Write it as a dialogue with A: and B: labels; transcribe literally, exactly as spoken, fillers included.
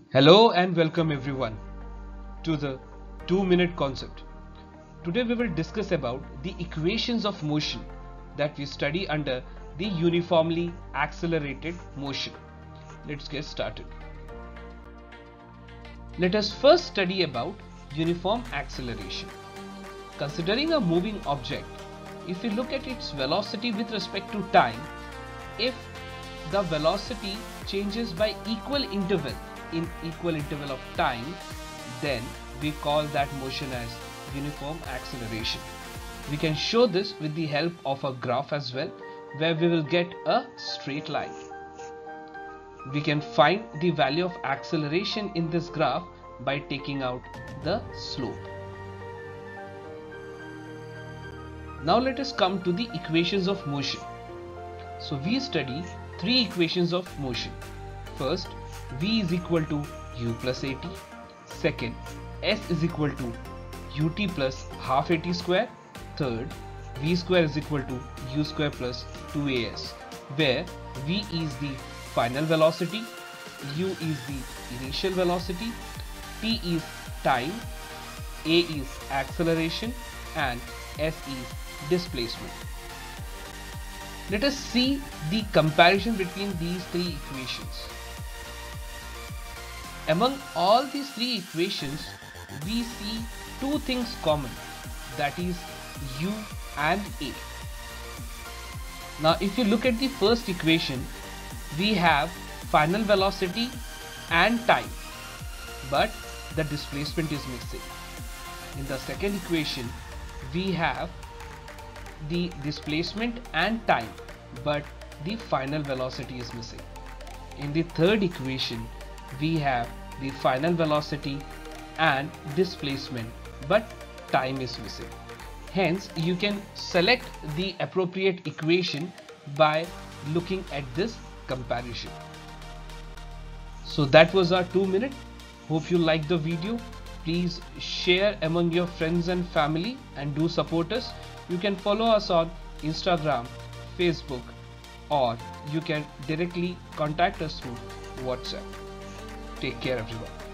A: Hello and welcome everyone to the two minute concept. Today we will discuss about the equations of motion that we study under the uniformly accelerated motion. Let's get started. Let us first study about uniform acceleration. Considering a moving object, if we look at its velocity with respect to time, if the velocity changes by equal interval in equal interval of time, then we call that motion as uniform acceleration. We can show this with the help of a graph as well, where we will get a straight line. We can find the value of acceleration in this graph by taking out the slope. Now let us come to the equations of motion. So we study three equations of motion. First, V is equal to U plus A T. Second, S is equal to U T plus half A T square. Third, V square is equal to U square plus two A S, where V is the final velocity, U is the initial velocity, T is time, A is acceleration, and S is displacement. Let us see the comparison between these three equations. Among all these three equations, we see two things common, that is U and A. Now if you look at the first equation, we have final velocity and time, but the displacement is missing. In the second equation, we have the displacement and time, but the final velocity is missing. In the third equation, we have the final velocity and displacement, but time is missing. Hence, you can select the appropriate equation by looking at this comparison. So that was our two minute. Hope you liked the video. Please share among your friends and family and do support us. You can follow us on Instagram, Facebook, or you can directly contact us through WhatsApp. Take care everyone.